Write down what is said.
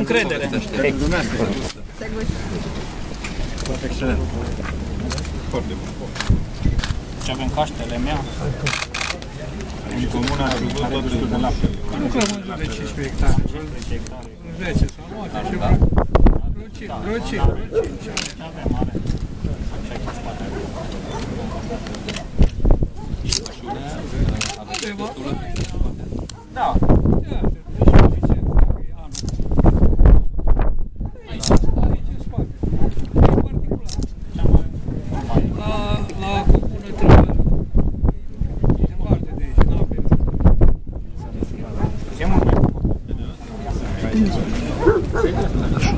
încredere. Excelent. Foarte bun. Și avem caștele mea. În comuna are destul de lapte. Lucrăm în jur de 15 hectare. 10 sau poate ceva. Vreo 5. Avem, are. Da. La comună trebuie departe de aici, nu avem. E mult mai